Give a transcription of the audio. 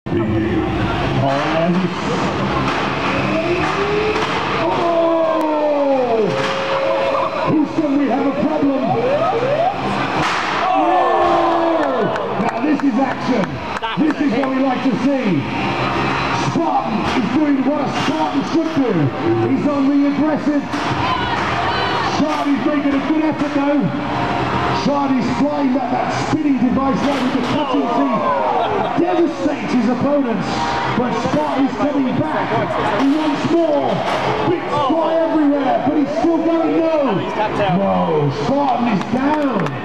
Houston, we have a problem. Now this is action. This is what we like to see. Spartan is doing what a Spartan should do. He's on the aggressive. Charlie's making a good effort though. Charlie's flying that spinning device there with the cutting teeth. Devastates his opponents. But Spartan's coming back. He wants more. Bits fly everywhere, but he's still going no. No, Spartan is down.